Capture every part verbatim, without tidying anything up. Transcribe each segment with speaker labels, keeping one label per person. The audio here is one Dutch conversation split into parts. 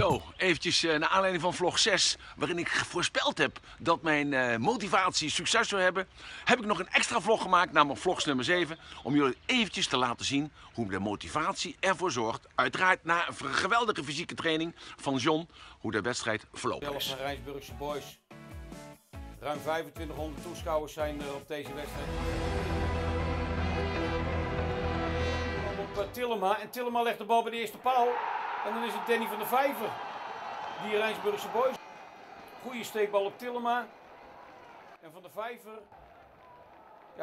Speaker 1: Zo, eventjes uh, naar aanleiding van vlog zes, waarin ik voorspeld heb dat mijn uh, motivatie succes zou hebben, heb ik nog een extra vlog gemaakt, namelijk vlogs nummer zeven, om jullie eventjes te laten zien hoe de motivatie ervoor zorgt, uiteraard na een geweldige fysieke training van John, hoe de wedstrijd verlopen is.
Speaker 2: Van Rijnsburgse Boys. Ruim vijfentwintighonderd toeschouwers zijn er op deze wedstrijd. Op uh, Tillema en Tillema legt de bal bij de eerste paal. En dan is het Danny van der Vijver, die Rijnsburgse Boys. Goeie steekbal op Tillema. En van der Vijver. Ja.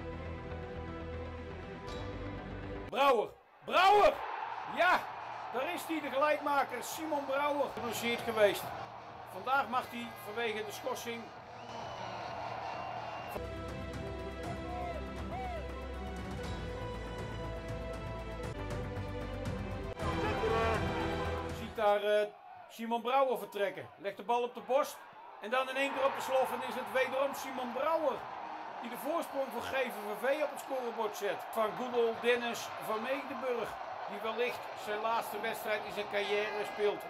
Speaker 2: Brouwer, Brouwer! Ja, daar is hij, de gelijkmaker, Simon Brouwer. Geblesseerd geweest. Vandaag mag hij vanwege de schorsing. Daar uh, Simon Brouwer vertrekken. Legt de bal op de borst. En dan in één keer op de slof. En is het wederom Simon Brouwer die de voorsprong voor G V V V op het scorebord zet. Van Goedel Dennis van Meedenburg. Die wellicht zijn laatste wedstrijd in zijn carrière speelt.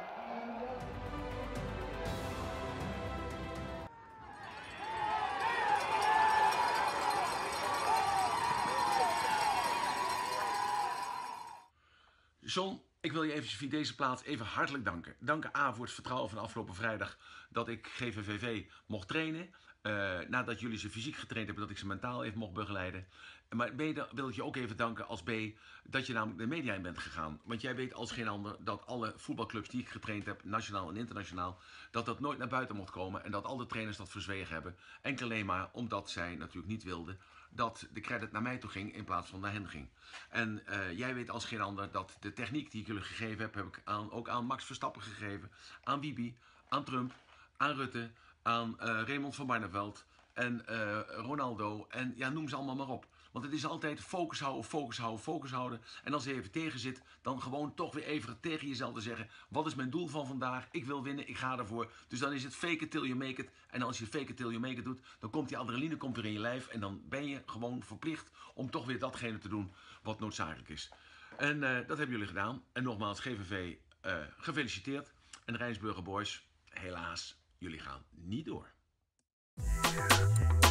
Speaker 1: John, ik wil je even via deze plaats even hartelijk danken. Danken A voor het vertrouwen van afgelopen vrijdag dat ik G V V V mocht trainen. Uh, nadat jullie ze fysiek getraind hebben, dat ik ze mentaal even mocht begeleiden. Maar B, wil ik je ook even danken als B dat je namelijk de media in bent gegaan. Want jij weet als geen ander dat alle voetbalclubs die ik getraind heb, nationaal en internationaal, dat dat nooit naar buiten mocht komen en dat al de trainers dat verzwegen hebben. Enkel alleen maar omdat zij natuurlijk niet wilden dat de credit naar mij toe ging in plaats van naar hen ging. En uh, jij weet als geen ander dat de techniek die ik jullie gegeven heb, heb ik aan, ook aan Max Verstappen gegeven, aan Wiebe, aan Trump, aan Rutte, aan uh, Raymond van Barneveld en uh, Ronaldo en ja, noem ze allemaal maar op. Want het is altijd focus houden, focus houden, focus houden. En als je even tegen zit, dan gewoon toch weer even tegen jezelf te zeggen, wat is mijn doel van vandaag? Ik wil winnen, ik ga ervoor. Dus dan is het fake it till you make it. En als je fake it till you make it doet, dan komt die adrenaline komt weer in je lijf. En dan ben je gewoon verplicht om toch weer datgene te doen wat noodzakelijk is. En uh, dat hebben jullie gedaan. En nogmaals, G V V uh, gefeliciteerd. En de Rijnsburger Boys, helaas, jullie gaan niet door.